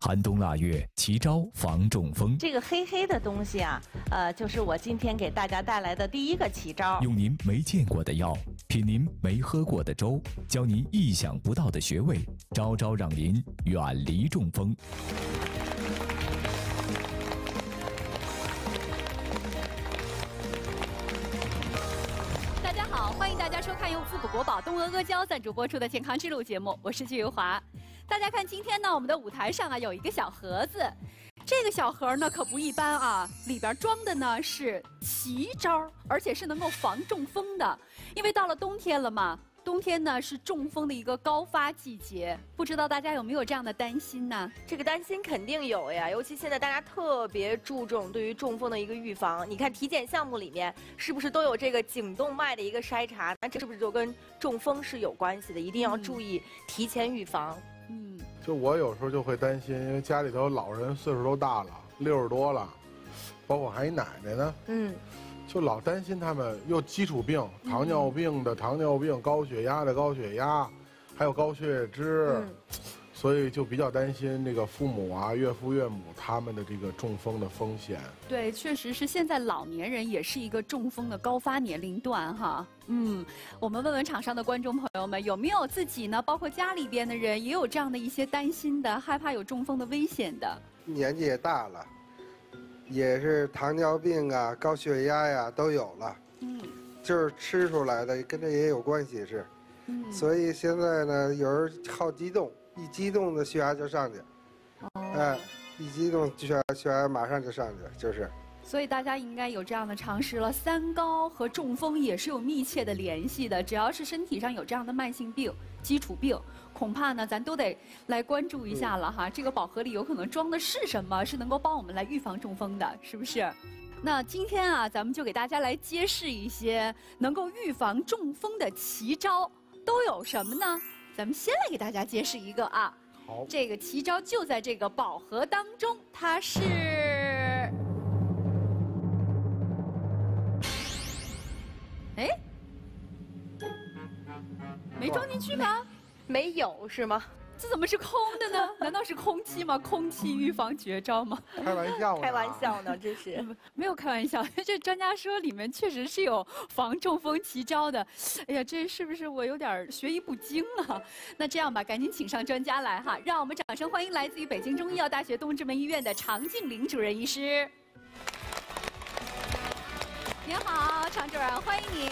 寒冬腊月，奇招防中风。 这个黑黑的东西啊，就是我今天给大家带来的第一个奇招。 用您没见过的药，品您没喝过的粥，教您意想不到的穴位，招招让您远离中风。 大家好，欢迎大家收看由滋补国宝东阿阿胶赞助播出的健康之路节目，我是季余华。大家看，今天呢，我们的舞台上啊有一个小盒子，这个小盒呢可不一般啊，里边装的呢是奇招，而且是能够防中风的。因为到了冬天了嘛，冬天呢是中风的一个高发季节，不知道大家有没有这样的担心呢？ 这个担心肯定有呀，尤其现在大家特别注重对于中风的一个预防。你看体检项目里面是不是都有这个颈动脉的一个筛查？那这是不是就跟中风是有关系的？一定要注意提前预防。 就我有时候就会担心，因为家里头老人岁数都大了，60多了，包括还一奶奶呢，就老担心他们又基础病，糖尿病的糖尿病，高血压的高血压，还有高血脂，所以就比较担心这个父母啊、岳父岳母他们的这个中风的风险。 对，确实是现在老年人也是一个中风的高发年龄段哈。我们问问场上的观众朋友们，有没有自己呢，包括家里边的人也有这样的一些担心的，害怕有中风的危险的？ 年纪也大了，也是糖尿病啊、高血压呀都有了，就是吃出来的，跟这也有关系是，所以现在呢，有人好激动，一激动的血压就上去，一激动血压马上就上去，就是。 所以大家应该有这样的常识了，三高和中风也是有密切的联系的。只要是身体上有这样的慢性病、基础病，恐怕呢咱都得来关注一下了哈。这个宝盒里有可能装的是什么，是能够帮我们来预防中风的，是不是？那今天啊，咱们就给大家来揭示一些能够预防中风的奇招，都有什么呢？咱们先来给大家揭示一个啊。好，这个奇招就在这个宝盒当中，它是。哎，没装进去吗？ 没有是吗？ 这怎么是空的呢？难道是空气吗？空气预防绝招吗？ 开玩笑呢， 开玩笑呢，这是没有开玩笑。这专家说里面确实是有防中风奇招的。哎呀，这是不是我有点学艺不精啊？那这样吧，赶紧请上专家来哈，让我们掌声欢迎来自于北京中医药大学东直门医院的常静玲主任医师。您好，常主任，欢迎您。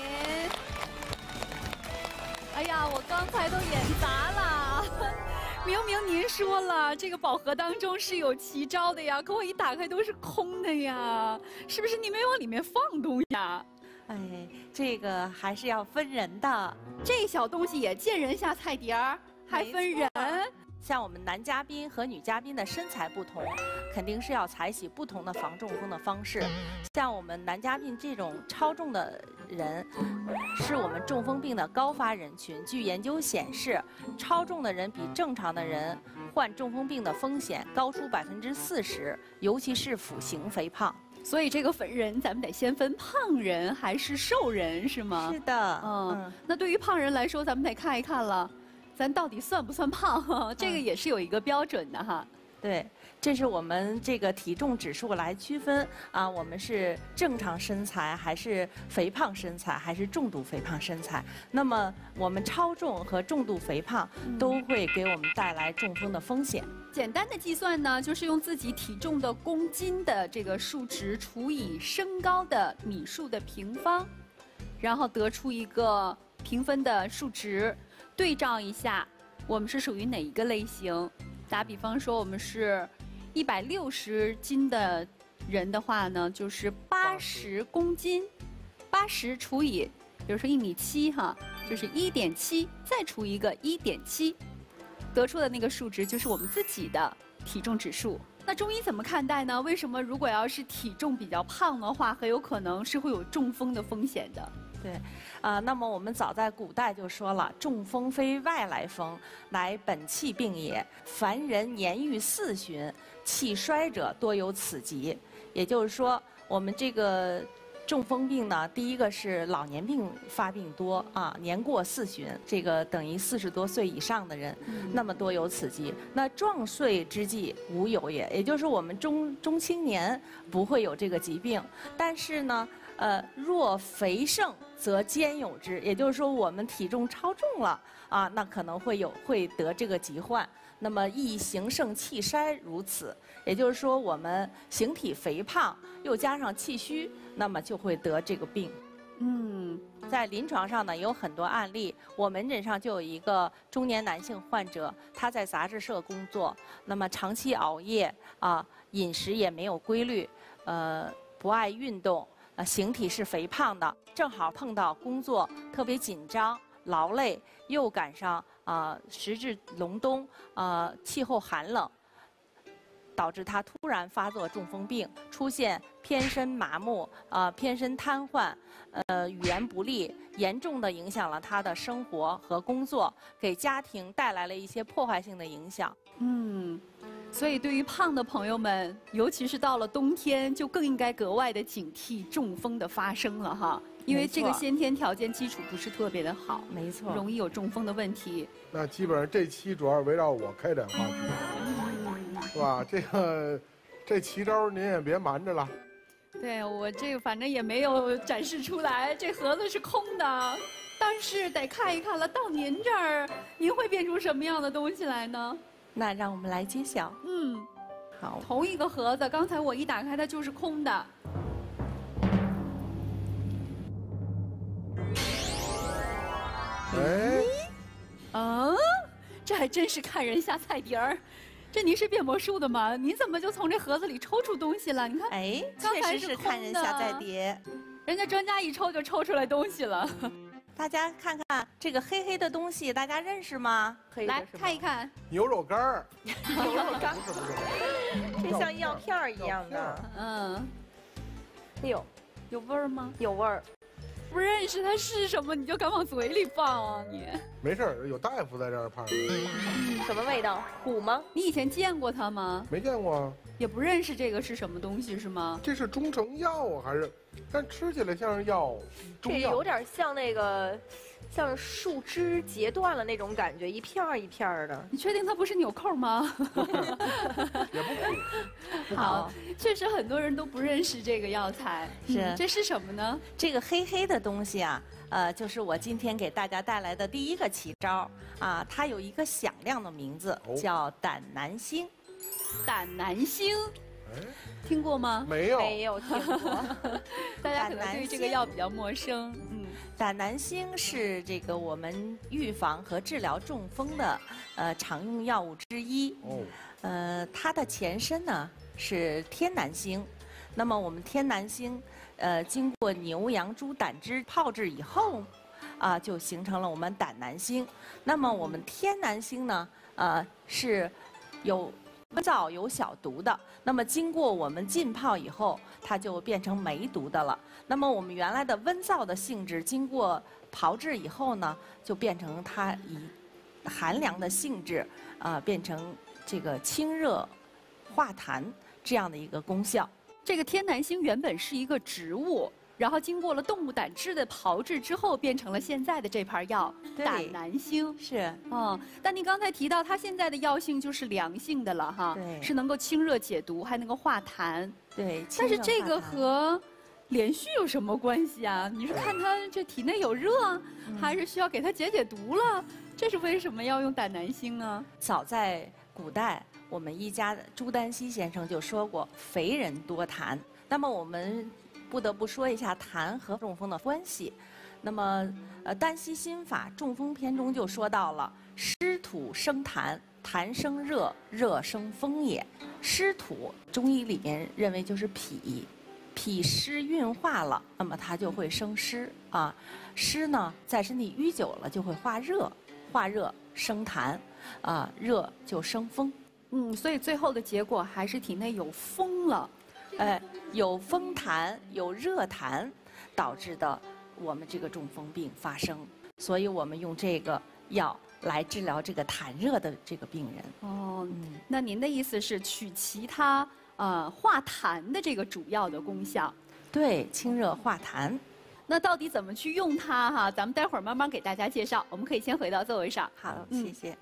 哎呀，我刚才都眼杂了，明明您说了这个宝盒当中是有奇招的呀，可我一打开都是空的呀，是不是你没往里面放东西呀？ 哎，这个还是要分人的， 这小东西也见人下菜碟儿，还分人。 像我们男嘉宾和女嘉宾的身材不同，肯定是要采取不同的防中风的方式。像我们男嘉宾这种超重的人，是我们中风病的高发人群。据研究显示，超重的人比正常的人患中风病的风险高出40%，尤其是腹型肥胖。 所以这个分人，咱们得先分胖人还是瘦人，是吗？ 是的， 那对于胖人来说，咱们得看一看了。咱到底算不算胖？这个也是有一个标准的哈。 对，这是我们这个体重指数来区分啊，我们是正常身材还是肥胖身材，还是重度肥胖身材？那么我们超重和重度肥胖都会给我们带来中风的风险。 简单的计算呢，就是用自己体重的公斤的这个数值除以身高的米数的平方，然后得出一个评分的数值。对照一下，我们是属于哪一个类型？打比方说，我们是160斤的人的话呢，就是80公斤，80除以，比如说1.7米哈，就是 1.7，再除一个1.7，得出的那个数值就是我们自己的体重指数。那中医怎么看待呢？为什么如果要是体重比较胖的话，很有可能是会有中风的风险的？ 对，那么我们早在古代就说了，中风非外来风，乃本气病也。凡人年逾40旬，气衰者多有此疾。也就是说，我们这个中风病呢，第一个是老年病发病多啊，年过40，这个等于40多岁以上的人，那么多有此疾。那壮岁之际无有也，也就是我们中青年不会有这个疾病，但是呢，若肥盛则兼有之，也就是说我们体重超重了啊，那可能会得这个疾患。那么易形盛气衰如此，也就是说我们形体肥胖又加上气虚，那么就会得这个病。在临床上呢有很多案例，我门诊上就有一个中年男性患者，他在杂志社工作，那么长期熬夜啊，饮食也没有规律，不爱运动，形体是肥胖的，正好碰到工作特别紧张、劳累，又赶上时至隆冬，气候寒冷，导致他突然发作中风病，出现偏身麻木、偏身瘫痪、语言不利，严重的影响了他的生活和工作，给家庭带来了一些破坏性的影响。 所以对于胖的朋友们，尤其是到了冬天，就更应该格外的警惕中风的发生了哈。因为这个先天条件基础不是特别的好， 没错， 容易有中风的问题。 那基本上这期主要围绕我开展话题，是吧？这奇招您也别瞒着了。 对，我这个反正也没有展示出来，这盒子是空的，但是得看一看了。到您这儿，您会变出什么样的东西来呢？ 那让我们来揭晓。好， 同一个盒子，刚才我一打开它就是空的。这还真是看人下菜碟儿。这您是变魔术的吗？您怎么就从这盒子里抽出东西了？你看， 确实是看人下菜碟。 人家专家一抽就抽出来东西了。 大家看看这个黑黑的东西，大家认识吗？ 来看一看， 牛肉干儿。 牛肉干， 不是， 这像药片儿一样的。 哎呦，有味儿吗？ 有味儿。 不认识它是什么，你就敢往嘴里放啊你？ 没事儿，有大夫在这儿判。 什么味道？虎吗？ 你以前见过它吗？ 没见过啊。 也不认识这个是什么东西是吗？ 这是中成药啊，还是？但吃起来像是药。 这有点像那个，像树枝截断了那种感觉，一片儿一片儿的。 你确定它不是纽扣吗？ 也不苦。 好，确实很多人都不认识这个药材。 是， 这是什么呢？ 这个黑黑的东西啊，就是我今天给大家带来的第一个奇招啊，它有一个响亮的名字，叫胆南星。 胆南星，听过吗？ 没有， 没有听过。 大家可能对这个药比较陌生。 胆南星是这个我们预防和治疗中风的常用药物之一。它的前身呢是天南星。那么我们天南星，经过牛羊猪胆汁泡制以后，就形成了我们胆南星。那么我们天南星呢，是有温燥有小毒的，那么经过我们浸泡以后，它就变成没毒的了。那么我们原来的温燥的性质，经过炮制以后呢，就变成它以寒凉的性质，变成这个清热化痰这样的一个功效。 这个天南星原本是一个植物，然后经过了动物胆汁的炮制之后，变成了现在的这盘药胆南星。 是。 但您刚才提到它现在的药性就是凉性的了哈， 对， 是能够清热解毒，还能够化痰。 对。 但是这个和连续有什么关系啊？你是看它这体内有热，还是需要给它解解毒了？这是为什么要用胆南星呢？ 早在古代，我们医家朱丹溪先生就说过，肥人多痰。那么我们不得不说一下痰和中风的关系。那么，丹溪心法中风篇中就说到了，湿土生痰，痰生热，热生风也。湿土，中医里面认为就是脾，脾湿运化了，那么它就会生湿啊。湿呢，在身体淤久了就会化热，化热生痰，热就生风。 所以最后的结果还是体内有风了。 有风痰、有热痰导致的我们这个中风病发生，所以我们用这个药来治疗这个痰热的这个病人。 那您的意思是取其他化痰的这个主要的功效， 对，清热化痰。 那到底怎么去用它哈？咱们待会儿慢慢给大家介绍。我们可以先回到座位上。 好，谢谢。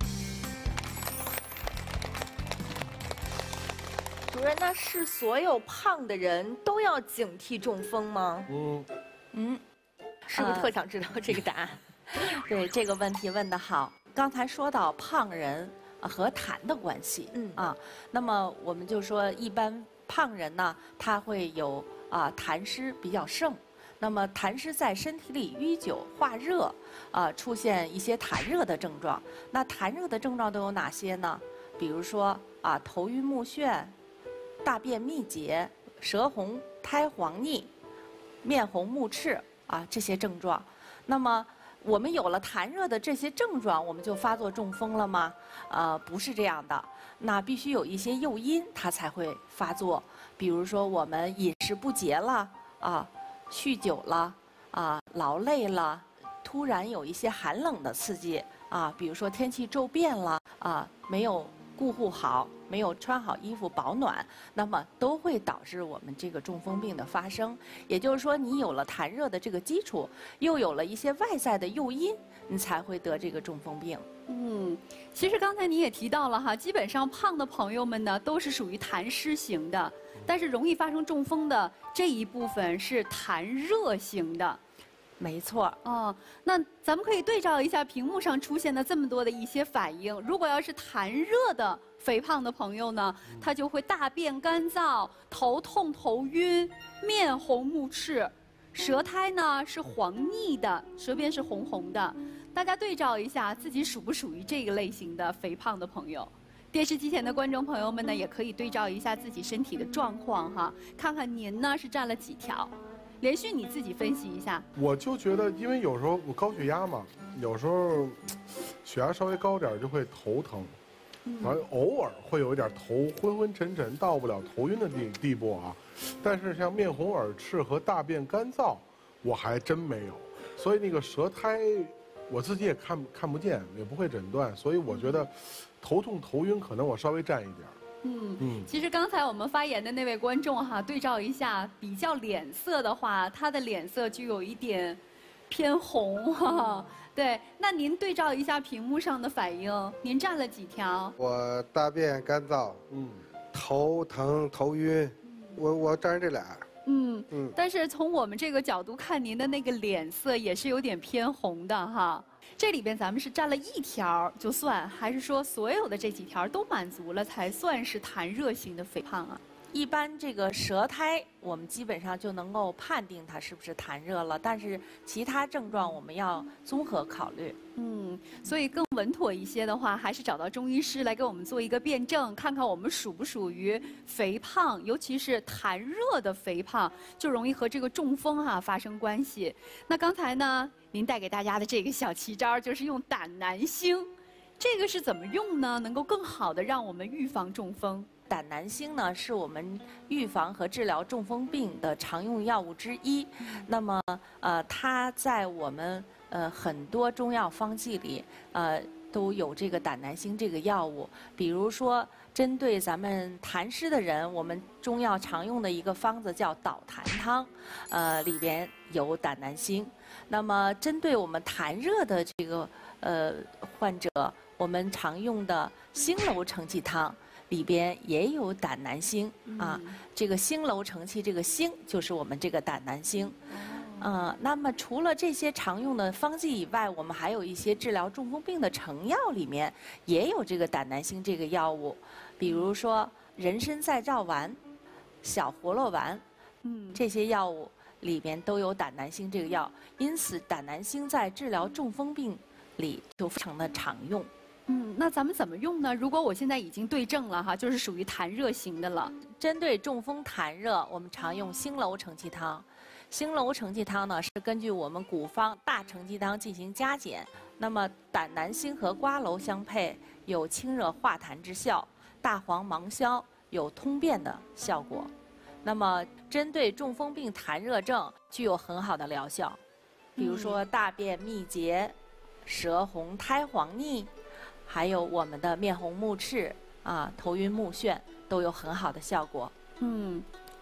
主任，那是所有胖的人都要警惕中风吗？是不是特想知道这个答案？ 对，这个问题问得好。刚才说到胖人和痰的关系，那么我们就说一般胖人呢，他会有痰湿比较盛。那么痰湿在身体里淤久化热，出现一些痰热的症状。那痰热的症状都有哪些呢？比如说头晕目眩、大便秘结、舌红苔黄腻、面红目赤这些症状。那么我们有了痰热的这些症状，我们就发作中风了吗？不是这样的，那必须有一些诱因，它才会发作。比如说我们饮食不节了酗酒了劳累了，突然有一些寒冷的刺激比如说天气骤变了没有顾护好，没有穿好衣服保暖，那么都会导致我们这个中风病的发生。也就是说，你有了痰热的这个基础，又有了一些外在的诱因，你才会得这个中风病。 其实刚才你也提到了哈，基本上胖的朋友们呢都是属于痰湿型的，但是容易发生中风的这一部分是痰热型的。 没错。 那咱们可以对照一下屏幕上出现的这么多的一些反应。如果要是痰热的肥胖的朋友呢，他就会大便干燥、头痛头晕、面红目赤，舌苔呢是黄腻的，舌边是红红的。大家对照一下，自己属不属于这个类型的肥胖的朋友？电视机前的观众朋友们呢，也可以对照一下自己身体的状况哈，看看您呢是占了几条。连续你自己分析一下。 我就觉得，因为有时候我高血压嘛，有时候血压稍微高点就会头疼，完偶尔会有一点头昏昏沉沉，到不了头晕的地步但是像面红耳赤和大便干燥，我还真没有。所以那个舌苔，我自己也看不见，也不会诊断，所以我觉得头痛头晕可能我稍微占一点。 其实刚才我们发言的那位观众哈，对照一下比较脸色的话，他的脸色就有一点偏红哈。对，那您对照一下屏幕上的反应，您占了几条？ 我大便干燥，头疼头晕，我占这俩。 但是从我们这个角度看，您的那个脸色也是有点偏红的哈。这里边咱们是占了一条就算，还是说所有的这几条都满足了才算是痰热型的肥胖啊？ 一般这个舌苔，我们基本上就能够判定它是不是痰热了，但是其他症状我们要综合考虑。 所以更稳妥一些的话，还是找到中医师来给我们做一个辩证，看看我们属不属于肥胖，尤其是痰热的肥胖，就容易和这个中风发生关系。那刚才呢，您带给大家的这个小奇招就是用胆南星，这个是怎么用呢？能够更好的让我们预防中风。 胆南星呢，是我们预防和治疗中风病的常用药物之一。那么它在我们很多中药方剂里都有这个胆南星这个药物。比如说，针对咱们痰湿的人，我们中药常用的一个方子叫导痰汤，里边有胆南星。那么针对我们痰热的这个患者，我们常用的星楼承气汤里边也有胆南星这个星楼承气，这个星就是我们这个胆南星。那么除了这些常用的方剂以外，我们还有一些治疗中风病的成药里面也有这个胆南星这个药物，比如说人参再造丸、小活络丸，这些药物里边都有胆南星这个药，因此胆南星在治疗中风病里就非常的常用。 那咱们怎么用呢？如果我现在已经对症了哈，就是属于痰热型的了。 针对中风痰热，我们常用星楼承气汤。星楼承气汤呢，是根据我们古方大承气汤进行加减。那么胆南星和瓜蒌相配，有清热化痰之效；大黄芒硝有通便的效果。那么针对中风病痰热症，具有很好的疗效。比如说大便秘结、舌红苔黄腻。还有我们的面红目赤头晕目眩都有很好的效果。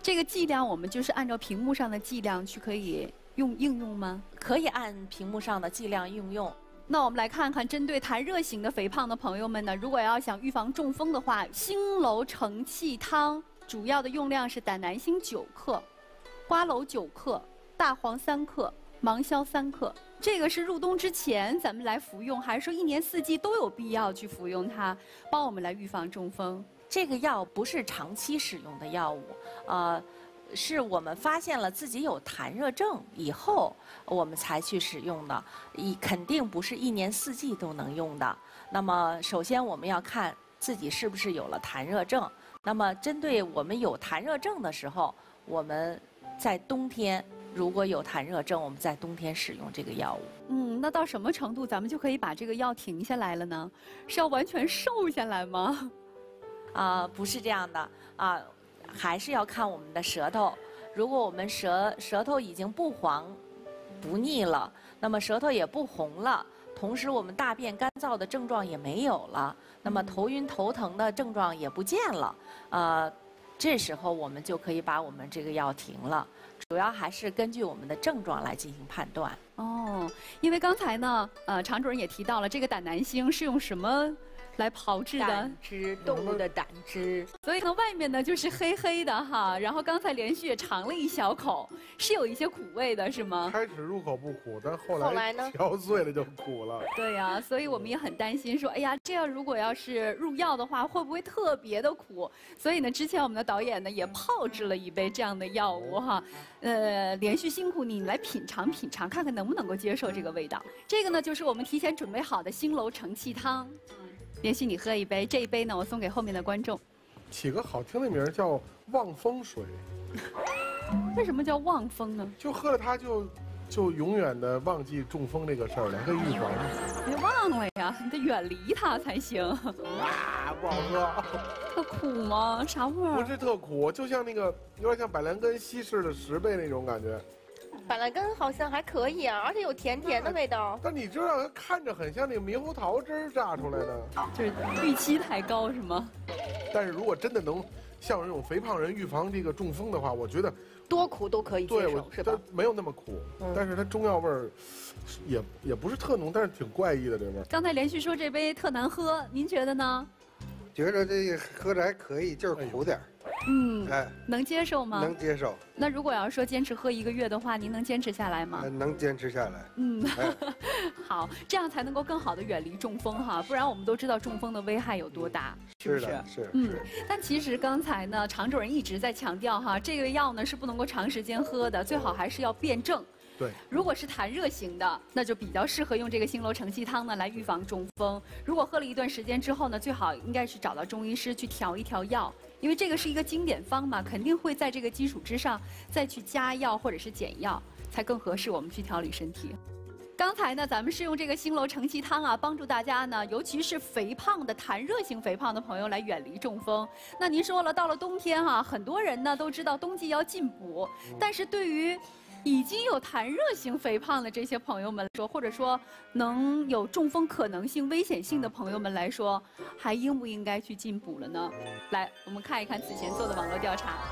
这个剂量我们就是按照屏幕上的剂量去可以应用吗？ 可以按屏幕上的剂量应用。 那我们来看看，针对痰热型的肥胖的朋友们呢，如果要想预防中风的话，星楼承气汤主要的用量是胆南星9克、瓜蒌9克、大黄3克、芒硝3克。这个是入冬之前咱们来服用，还是说1年4季都有必要去服用它，帮我们来预防中风？ 这个药不是长期使用的药物，是我们发现了自己有痰热症以后，我们才去使用的，肯定不是1年4季都能用的。那么，首先我们要看自己是不是有了痰热症。那么，针对我们有痰热症的时候，我们在冬天如果有痰热症，我们在冬天使用这个药物。 那到什么程度咱们就可以把这个药停下来了呢？是要完全瘦下来吗？ 不是这样的还是要看我们的舌头。如果我们舌头已经不黄、不腻了，那么舌头也不红了，同时我们大便干燥的症状也没有了，那么头晕头疼的症状也不见了，这时候我们就可以把我们这个药停了。主要还是根据我们的症状来进行判断。 因为刚才呢，常主任也提到了这个胆南星是用什么来炮制的？ 胆汁，动物的胆汁。 所以呢，外面呢就是黑黑的哈。然后刚才连续也尝了一小口，是有一些苦味的，是吗？ 开始入口不苦，但后来呢？ 嚼碎了就苦了。 对呀，所以我们也很担心，说，哎呀，这样如果要是入药的话，会不会特别的苦？所以呢，之前我们的导演呢也炮制了一杯这样的药物哈。连续辛苦你来品尝品尝，看看能不能够接受这个味道。这个呢就是我们提前准备好的星楼承气汤。连续你喝一杯，这一杯呢我送给后面的观众。 起个好听的名儿叫望风水。 为什么叫望风呢？ 就喝了它就永远的忘记中风这个事儿了，可以预防。 别忘了呀，你得远离它才行。 不好喝。 特苦吗？啥味儿？ 不是特苦，就像那个有点像百兰根稀释了10倍那种感觉。 百兰根好像还可以啊，而且有甜甜的味道。 但你知道，它看着很像那个猕猴桃汁榨出来的， 就是预期太高是吗？ 但是如果真的能像这种肥胖人预防这个中风的话，我觉得多苦都可以接受，是吧？ 它没有那么苦，但是它中药味儿也不是特浓，但是挺怪异的这味儿。 刚才连续说这杯特难喝，您觉得呢？ 觉得这个喝着还可以，就是苦点儿。 能接受吗？ 能接受。 那如果要说坚持喝1个月的话，您能坚持下来吗？ 能坚持下来。 好，这样才能够更好的远离中风哈，不然我们都知道中风的危害有多大，是不是？ 是。 但其实刚才呢，常主任一直在强调哈，这个药呢是不能够长时间喝的，最好还是要辩证。 对， 如果是痰热型的，那就比较适合用这个星楼承气汤呢来预防中风。如果喝了一段时间之后呢，最好应该是找到中医师去调一调药，因为这个是一个经典方嘛，肯定会在这个基础之上再去加药或者是减药，才更合适我们去调理身体。刚才呢，咱们是用这个星楼承气汤啊，帮助大家呢，尤其是肥胖的痰热型肥胖的朋友来远离中风。那您说了，到了冬天哈，很多人呢都知道冬季要进补，但是对于已经有痰热型肥胖的这些朋友们来说，或者说能有中风可能性、危险性的朋友们来说，还应不应该去进补了呢？来，我们看一看此前做的网络调查。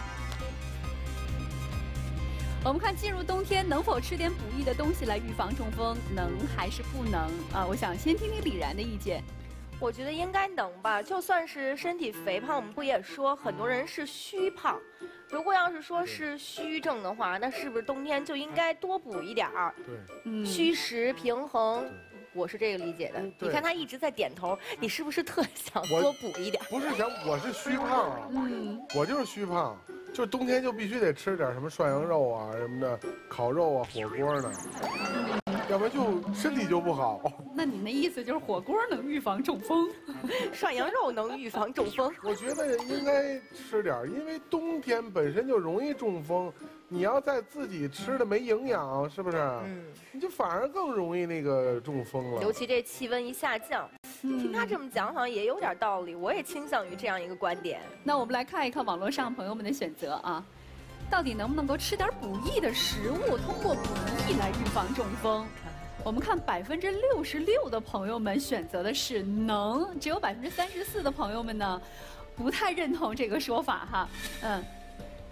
我们看进入冬天能否吃点补益的东西来预防中风，能还是不能啊？我想先听听李然的意见。 我觉得应该能吧，就算是身体肥胖，我们不也说很多人是虚胖？如果要是说是虚症的话，那是不是冬天就应该多补一点儿？ 对， 虚实平衡，我是这个理解的。你看他一直在点头，你是不是特想多补一点？ 不是想，我是虚胖啊，我就是虚胖，就冬天就必须得吃点什么涮羊肉啊什么的，烤肉啊火锅呢。要不然就身体就不好。 那你那意思就是火锅能预防中风， 涮羊肉能预防中风？ 我觉得应该吃点，因为冬天本身就容易中风，你要在自己吃的没营养，是不是？你就反而更容易那个中风了。 尤其这气温一下降，听他这么讲好像也有点道理，我也倾向于这样一个观点。 那我们来看一看网络上朋友们的选择啊。到底能不能够吃点补益的食物，通过补益来预防中风？我们看66%的朋友们选择的是能，只有34%的朋友们呢不太认同这个说法哈。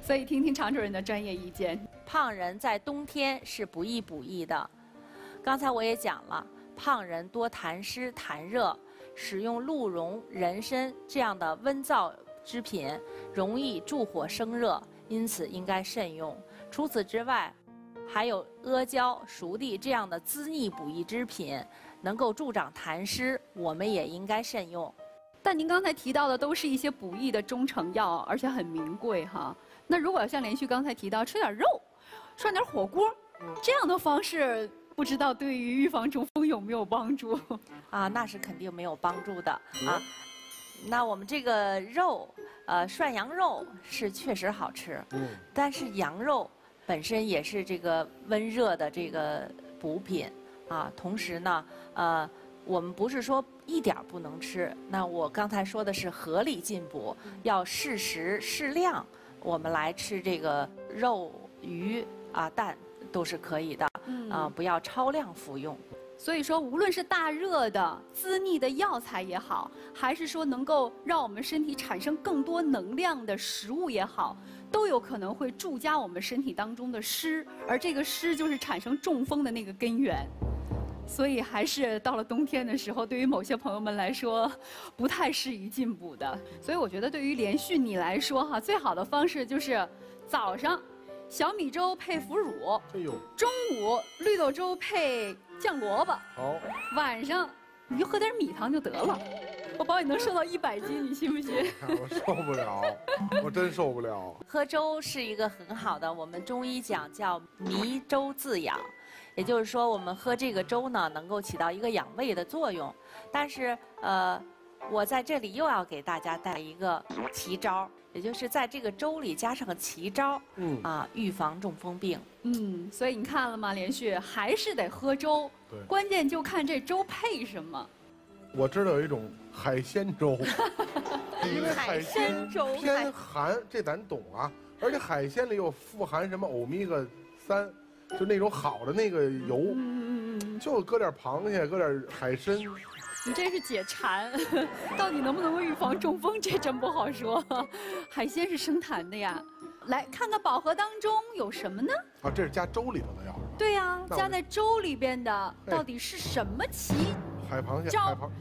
所以听听常主任的专业意见。 胖人在冬天是不宜补益的。刚才我也讲了，胖人多痰湿痰热，使用鹿茸、人参这样的温燥之品，容易助火生热，因此应该慎用。除此之外，还有阿胶、熟地这样的滋腻补益之品，能够助长痰湿，我们也应该慎用。 但您刚才提到的都是一些补益的中成药，而且很名贵哈。那如果像连续刚才提到吃点肉，涮点火锅，这样的方式，不知道对于预防中风有没有帮助？ 啊，那是肯定没有帮助的啊。那我们这个肉，涮羊肉是确实好吃，但是羊肉本身也是这个温热的这个补品啊。同时呢，我们不是说一点不能吃，那我刚才说的是合理进补，要适时适量，我们来吃这个肉、鱼啊、蛋都是可以的啊，不要超量服用。 所以说，无论是大热的滋腻的药材也好，还是说能够让我们身体产生更多能量的食物也好，都有可能会助加我们身体当中的湿，而这个湿就是产生中风的那个根源。所以还是到了冬天的时候，对于某些朋友们来说，不太适宜进补的。所以我觉得对于连续你来说哈，最好的方式就是早上小米粥配腐乳，中午绿豆粥配酱萝卜，晚上你就喝点米汤就得了。我保你能瘦到100斤，你信不信？ 我受不了，我真受不了。 喝粥是一个很好的，我们中医讲叫弥粥自养。也就是说，我们喝这个粥呢，能够起到一个养胃的作用。但是，我在这里又要给大家带一个奇招，也就是在这个粥里加上个奇招，预防中风病。 所以你看了吗？连续还是得喝粥， 对， 关键就看这粥配什么。 我知道有一种海鲜粥，因为海鲜偏寒，这咱懂啊。而且海鲜里有富含什么欧米伽3。就那种好的那个油，就搁点螃蟹，搁点海参。 你这是解馋，到底能不能够预防中风，这真不好说。海鲜是生痰的呀。来看看宝盒当中有什么呢？ 啊，这是加粥里头的药是吧？ 对呀，加在粥里边的到底是什么奇？ 海螃蟹， 海螃。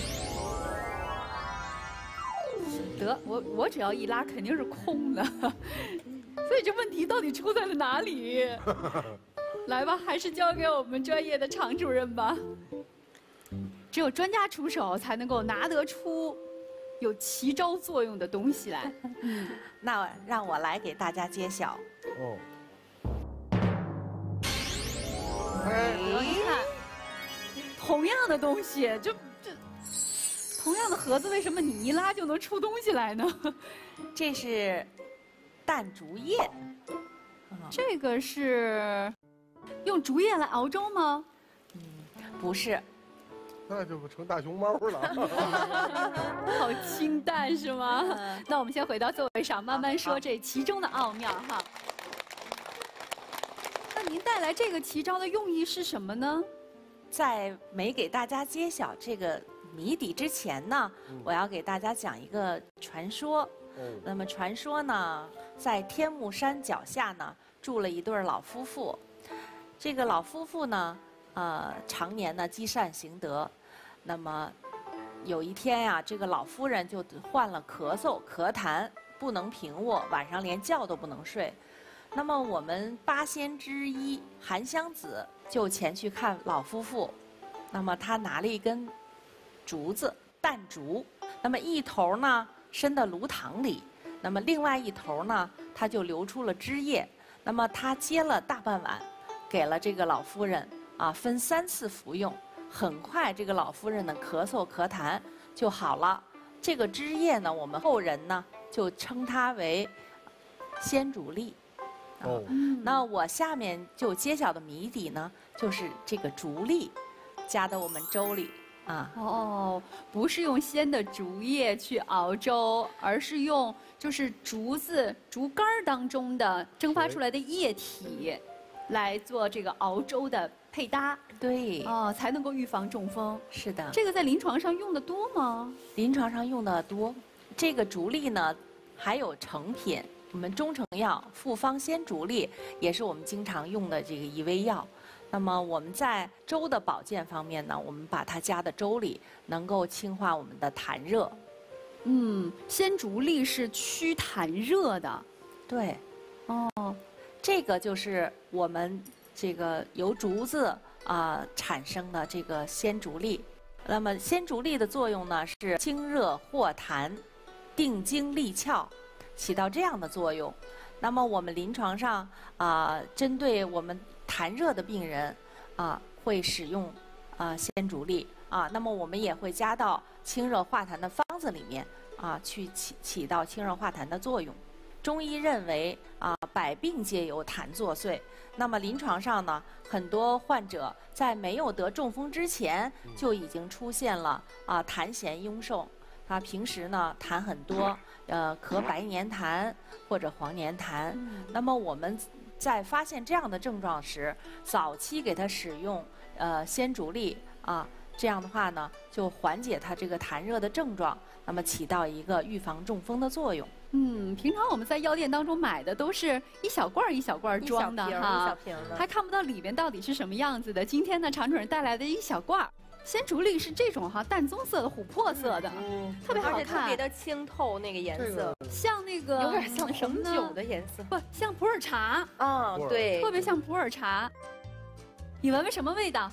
得，我只要一拉肯定是空的。所以这问题到底出在了哪里？来吧，还是交给我们专业的常主任吧。只有专家出手，才能够拿得出有奇招作用的东西来。 那让我来给大家揭晓。 你看，同样的东西，同样的盒子，为什么你一拉就能出东西来呢？ 这是淡竹叶， 这个是用竹叶来熬粥吗？ 不是， 那就成大熊猫了。 好清淡是吗？那我们先回到座位上，慢慢说这其中的奥妙哈。那您带来这个奇招的用意是什么呢？ 在没给大家揭晓这个谜底之前呢，我要给大家讲一个传说。那么传说呢，在天目山脚下呢，住了一对老夫妇。这个老夫妇呢，常年呢积善行德。那么有一天呀，这个老夫人就患了咳嗽、咳痰，不能平卧，晚上连觉都不能睡。那么我们8仙之一韩湘子就前去看老夫妇。那么他拿了一根竹子，淡竹，那么一头呢伸到炉膛里，那么另外一头呢，它就流出了汁液。那么他接了大半碗，给了这个老夫人分3次服用。很快，这个老夫人的咳嗽咳痰就好了。这个汁液呢，我们后人呢就称它为鲜竹粒。那我下面就揭晓的谜底呢，就是这个竹粒加到我们粥里。 不是用鲜的竹叶去熬粥，而是用就是竹竿当中的蒸发出来的液体，来做这个熬粥的配搭。 对， 才能够预防中风。 是的。 这个在临床上用的多吗？ 临床上用的多。这个竹粒呢，还有成品， 我们中成药复方鲜竹沥也是我们经常用的这个一味药。那么我们在粥的保健方面呢，我们把它加到粥里，能够清化我们的痰热。 鲜竹沥是祛痰热的。 对。哦。这个就是我们这个由竹子产生的这个鲜竹沥。那么鲜竹沥的作用呢是清热化痰、定经利窍，起到这样的作用。那么我们临床上针对我们痰热的病人会使用鲜竹沥那么我们也会加到清热化痰的方子里面去起到清热化痰的作用。中医认为百病皆由痰作祟。那么临床上呢，很多患者在没有得中风之前就已经出现了痰涎壅盛。他平时呢痰很多，咳白黏痰或者黄黏痰。那么我们在发现这样的症状时，早期给他使用鲜竹沥这样的话呢，就缓解他这个痰热的症状，那么起到一个预防中风的作用。 平常我们在药店当中买的都是一小罐一小罐装的哈， 一小瓶的， 还看不到里面到底是什么样子的。今天呢，常主任带来的一小罐鲜竹沥是这种淡棕色的、琥珀色的，特别好看， 而且特别的清透，那个颜色像那个有点像红酒的颜色， 不像普洱茶对， 特别像普洱茶。你闻闻什么味道？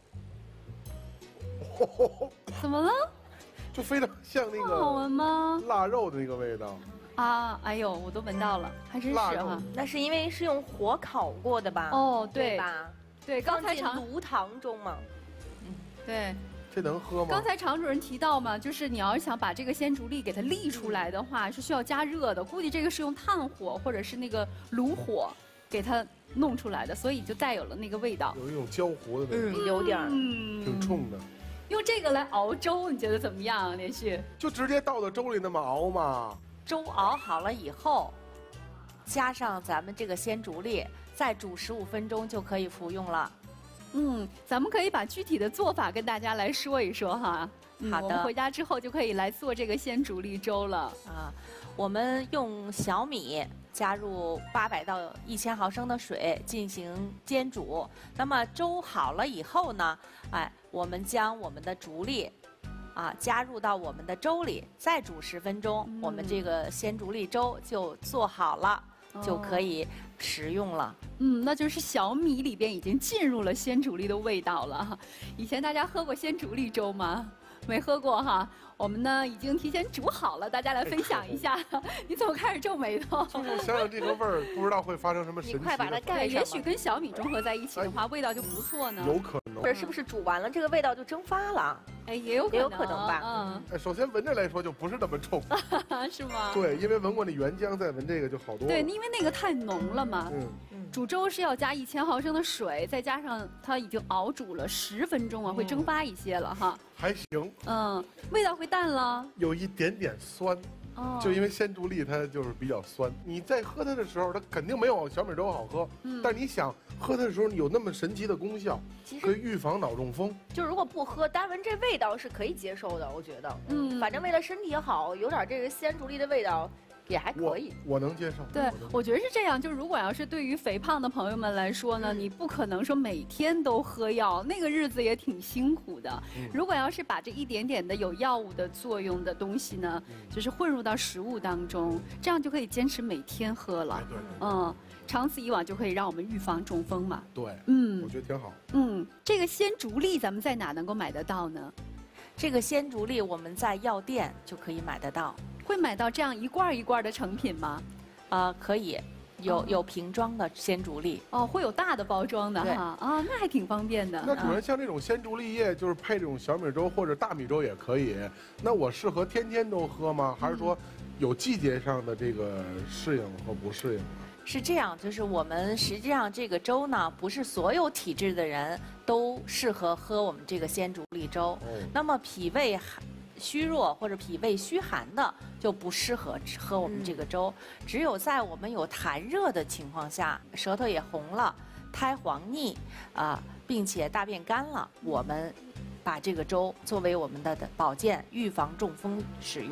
怎么了？ 就非常像那个好闻吗？ 腊肉的那个味道。 哎呦，我都闻到了，还真是哈。 那是因为是用火烤过的吧？ 对吧？ 对，刚才炉膛中嘛。 对。 这能喝吗？ 刚才常主任提到嘛，就是你要是想把这个鲜竹沥给它沥出来的话，是需要加热的。估计这个是用炭火或者是那个炉火给它弄出来的，所以就带有了那个味道。 有一种焦糊的味道。 有点挺冲的。 用这个来熬粥，你觉得怎么样，连续？ 就直接倒到粥里那么熬嘛。 粥熬好了以后，加上咱们这个鲜竹沥，再煮15分钟就可以服用了。 咱们可以把具体的做法跟大家来说一说哈。 好的， 我们回家之后就可以来做这个鲜竹沥粥了。 我们用小米加入800到1000毫升的水进行煎煮。那么粥好了以后呢，我们将我们的竹沥加入到我们的粥里，再煮10分钟，我们这个鲜竹沥粥就做好了，就可以食用了。 那就是小米里边已经进入了鲜竹沥的味道了。以前大家喝过鲜竹沥粥吗？没喝过哈。我们呢已经提前煮好了，大家来分享一下。你怎么开始皱眉头？ 就是想想这个味儿，不知道会发生什么神奇的。 你快把它盖上。 也许跟小米中和在一起的话，味道就不错呢。 有可能。 或者是不是煮完了这个味道就蒸发了？ 也有可能吧。 首先闻着来说就不是那么冲， 是吗？ 对，因为闻过那原浆，再闻这个就好多了。 对，因为那个太浓了嘛。煮粥是要加1000毫升的水，再加上它已经熬煮了10分钟会蒸发一些了哈。 还行。 味道会淡了。 有一点点酸。就因为鲜竹沥它就是比较酸，你在喝它的时候，它肯定没有小米粥好喝。但你想喝它的时候，有那么神奇的功效，可以预防脑中风。 就如果不喝，单闻这味道是可以接受的，我觉得。反正为了身体好，有点这个鲜竹沥的味道。也还可以， 我能接受。 对，我觉得是这样。就如果要是对于肥胖的朋友们来说呢，你不可能说每天都喝药，那个日子也挺辛苦的。如果要是把这一点点的有药物的作用的东西呢，就是混入到食物当中，这样就可以坚持每天喝了。长此以往就可以让我们预防中风嘛。 对，我觉得挺好。 这个鲜竹沥咱们在哪能够买得到呢？ 这个鲜竹沥我们在药店就可以买得到。 会买到这样一罐一罐的成品吗？ 可以，有瓶装的鲜竹沥。 会有大的包装的哈。那还挺方便的。 那主任像这种鲜竹沥液，就是配这种小米粥或者大米粥也可以。那我适合天天都喝吗？还是说有季节上的这个适应和不适应？ 是这样，就是我们实际上这个粥呢，不是所有体质的人都适合喝我们这个鲜竹沥粥。那么脾胃虚弱或者脾胃虚寒的就不适合喝我们这个粥。只有在我们有痰热的情况下，舌头也红了，苔黄腻并且大便干了，我们把这个粥作为我们的保健预防中风使用。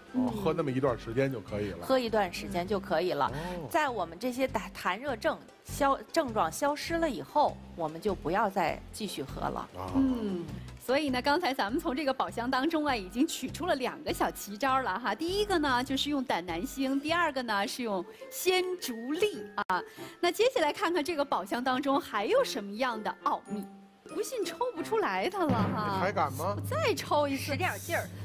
喝那么一段时间就可以了。 喝一段时间就可以了。在我们这些痰热症症状消失了以后，我们就不要再继续喝了。 所以呢，刚才咱们从这个宝箱当中啊，已经取出了2个小奇招了哈。第一个呢，就是用胆南星；第二个呢，是用鲜竹沥啊。那接下来看看这个宝箱当中还有什么样的奥秘。不信抽不出来它了哈。 你还敢吗？ 我再抽一次， 使点劲儿。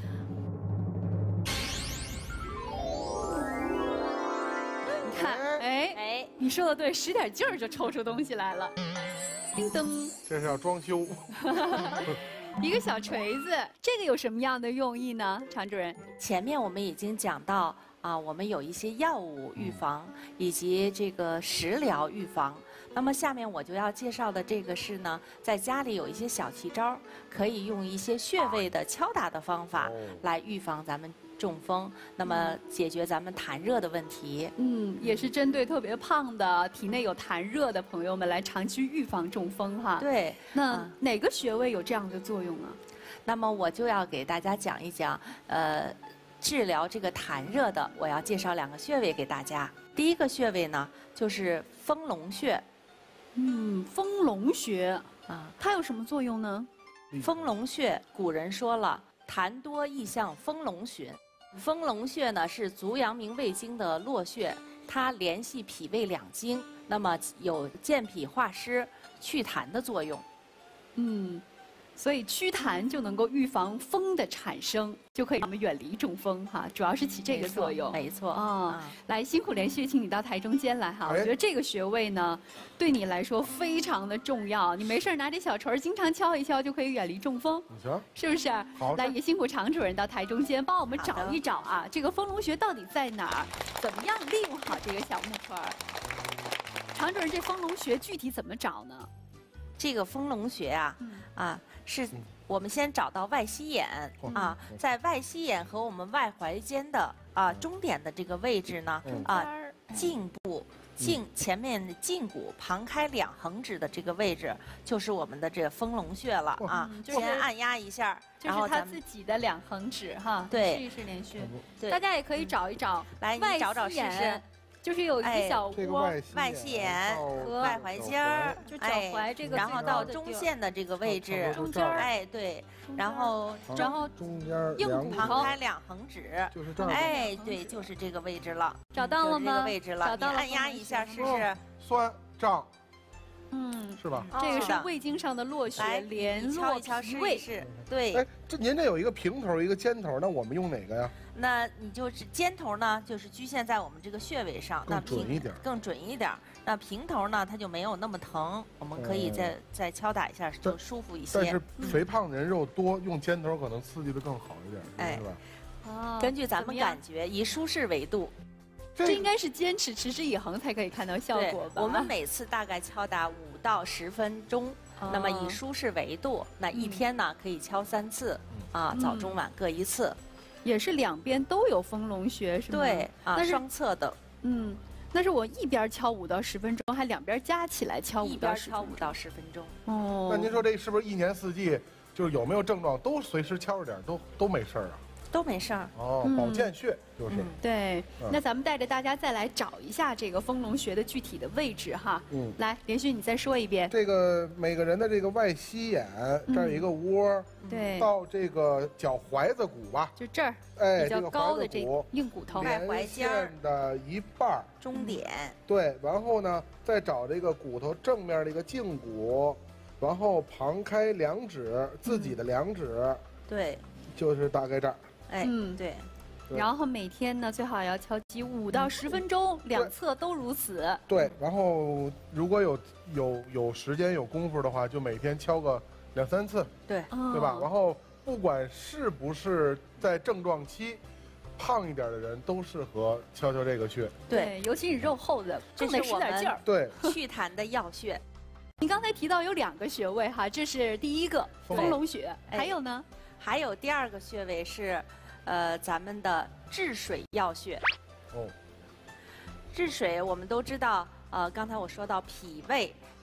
你看，哎，你说的对，使点劲儿就抽出东西来了。叮咚， 这是要装修。 一个小锤子，这个有什么样的用意呢？常主任， 前面我们已经讲到啊，我们有一些药物预防以及这个食疗预防。那么下面我就要介绍的这个是呢，在家里有一些小奇招，可以用一些穴位的敲打的方法来预防咱们中风，那么解决咱们痰热的问题。 也是针对特别胖的、体内有痰热的朋友们来长期预防中风哈。 对， 那哪个穴位有这样的作用啊？ 那么我就要给大家讲一讲，治疗这个痰热的，我要介绍2个穴位给大家。第一个穴位呢，就是丰隆穴。 丰隆穴啊，它有什么作用呢？ 丰隆穴，古人说了，痰多易向丰隆寻。丰隆穴呢是足阳明胃经的络穴，它联系脾胃2经，那么有健脾化湿、祛痰的作用。 所以祛痰就能够预防风的产生，就可以让我们远离中风哈，主要是起这个作用。 没错啊，来，辛苦连续，请你到台中间来哈。我觉得这个穴位呢，对你来说非常的重要。你没事拿这小锤儿，经常敲一敲，就可以远离中风。 你瞧， 是不是？ 好， 来，也辛苦常主任到台中间帮我们找一找啊，这个丰隆穴到底在哪儿？怎么样利用好这个小木锤儿？常主任，这丰隆穴具体怎么找呢？ 这个丰隆穴啊，是我们先找到外膝眼啊，在外膝眼和我们外踝尖的中点的这个位置呢颈部前面的胫骨旁开2横指的这个位置，就是我们的这个丰隆穴了啊。先按压一下， 然后他自己的2横指哈， 对， 试一试连续。 对， 大家也可以找一找， 来你找找试试。 就是有一个小窝， 外膝眼和外踝尖儿， 就脚踝这个， 然后到中线的这个位置， 中间儿， 对，然后中间硬骨旁开2横指， 就是这儿， 对，就是这个位置了， 找到了吗？ 这个位置了， 找到了， 按压一下试试， 酸胀，是吧？ 这个是胃经上的络穴，联络脾胃， 对。 哎，您这有一个平头，一个尖头，那我们用哪个呀？ 那你就是尖头呢，就是局限在我们这个穴位上， 更准一点。 更准一点。那平头呢，它就没有那么疼，我们可以再敲打一下，就舒服一些。 但是肥胖的人肉多，用尖头可能刺激的更好一点，是吧？ 根据咱们感觉，以舒适为度。 这应该是坚持持之以恒才可以看到效果吧？ 我们每次大概敲打5到10分钟，那么以舒适为度。那一天呢，可以敲3次，早中晚各1次。 也是2边都有丰隆穴是吗？ 对，双侧的。 那是我一边敲5到10分钟，还2边加起来敲5到10分钟。 一边敲5到10分钟。 哦。 那您说这是不是1年4季，就是有没有症状都随时敲着点，都没事儿啊？ 都没事儿。 保健穴就是。 对，那咱们带着大家再来找一下这个丰隆穴的具体的位置哈。来，连续你再说一遍。 这个每个人的这个外膝眼这儿有一个窝， 对， 到这个脚踝子骨吧， 就这儿， 比较高的这个硬骨头， 外踝尖的一半中点。 对，然后呢，再找这个骨头正面的一个胫骨，然后旁开2指，自己的2指， 对， 就是大概这儿。 对。 然后每天呢，最好要敲击5到10分钟，2侧都如此。 对，然后如果有时间有功夫的话，就每天敲个2、3次， 对吧？然后不管是不是在症状期，胖一点的人都适合敲这个穴。 对，尤其是肉厚的，更得使点劲儿。 对， 祛痰的药穴。 您刚才提到有2个穴位哈，这是第一个丰隆穴，还有呢？ 还有第2个穴位是，咱们的治水药穴。治水我们都知道，刚才我说到脾胃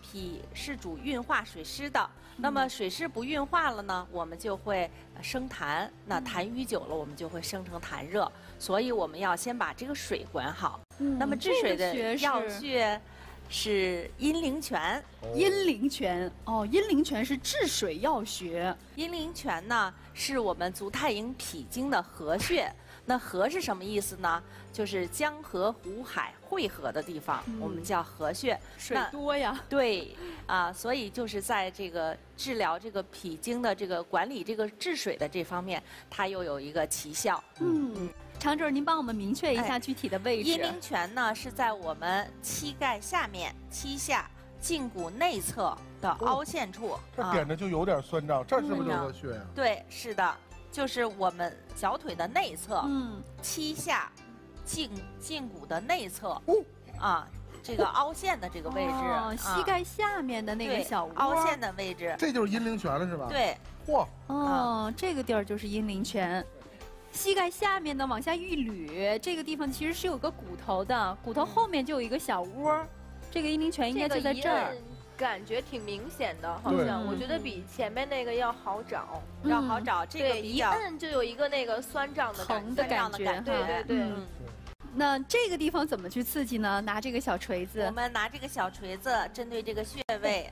脾是主运化水湿的，那么水湿不运化了呢，我们就会生痰，那痰瘀久了，我们就会生成痰热，所以我们要先把这个水管好。那么治水的药穴是阴陵泉。 阴陵泉哦，阴陵泉是治水药穴。 阴陵泉呢，是我们足太阴脾经的合穴。那合是什么意思呢？就是江河湖海汇合的地方，我们叫合穴。 水多呀。 对啊，所以就是在这个治疗这个脾经的这个管理这个治水的这方面，它又有一个奇效。 常主任，您帮我们明确一下具体的位置。 阴陵泉呢是在我们膝盖下面膝下胫骨内侧的凹陷处。 这点着就有点酸胀，这是不是就是个穴呀？ 对，是的。就是我们小腿的内侧，膝下胫骨的内侧，这个凹陷的这个位置， 膝盖下面的那个小窝， 凹陷的位置， 这就是阴陵泉了，是吧？ 对， 嚯，这个地儿就是阴陵泉。膝盖下面呢，往下一捋，这个地方其实是有个骨头的，骨头后面就有一个小窝，这个阴陵泉应该就在这儿。 感觉挺明显的，好像我觉得比前面那个要好找， 这个一摁就有一个那个酸胀的疼的感觉， 对。 那这个地方怎么去刺激呢？拿这个小锤子， 我们拿这个小锤子针对这个穴位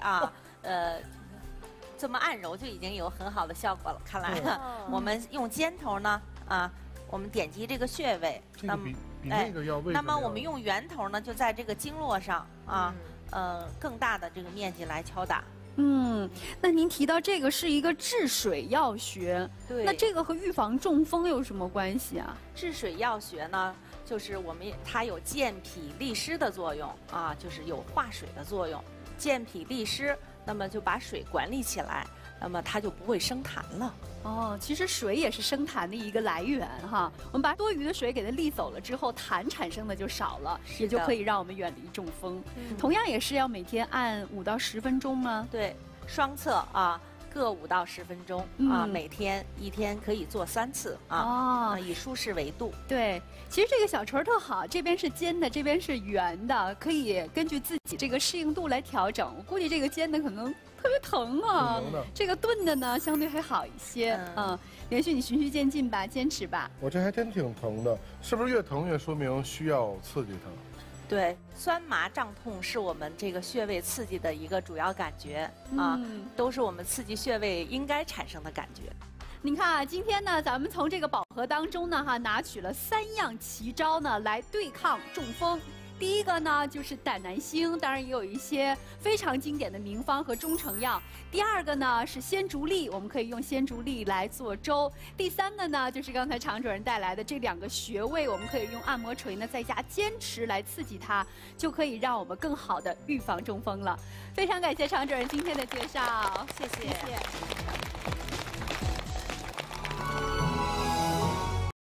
这么按揉就已经有很好的效果了。看来我们用尖头呢，我们点击这个穴位， 那么比那个要位置。 那么我们用圆头呢，就在这个经络上更大的这个面积来敲打。 那您提到这个是一个治水药穴， 对， 那这个和预防中风有什么关系啊？ 治水药穴呢，就是它有健脾利湿的作用就是有化水的作用，健脾利湿，那么就把水管理起来，那么它就不会生痰了。 其实水也是生痰的一个来源哈。我们把多余的水给它沥走了之后，痰产生的就少了，也就可以让我们远离中风。同样也是要每天按5到10分钟吗？ 对，双侧各5到10分钟每天一天可以做3次以舒适为度。 对，其实这个小锤特好，这边是尖的，这边是圆的，可以根据自己这个适应度来调整。我估计这个尖的可能特别疼这个钝的呢相对还好一些。连续你循序渐进吧，坚持吧。 我这还真挺疼的，是不是越疼越说明需要刺激它？ 对，酸麻胀痛是我们这个穴位刺激的一个主要感觉都是我们刺激穴位应该产生的感觉。 您看今天呢，咱们从这个宝盒当中呢拿取了3样奇招呢来对抗中风。第一个呢就是胆南星，当然也有一些非常经典的名方和中成药。第二个呢是鲜竹粒，我们可以用鲜竹粒来做粥。第三个呢就是刚才常主任带来的这2个穴位，我们可以用按摩锤呢再加坚持来刺激它，就可以让我们更好的预防中风了。非常感谢常主任今天的介绍， 谢谢。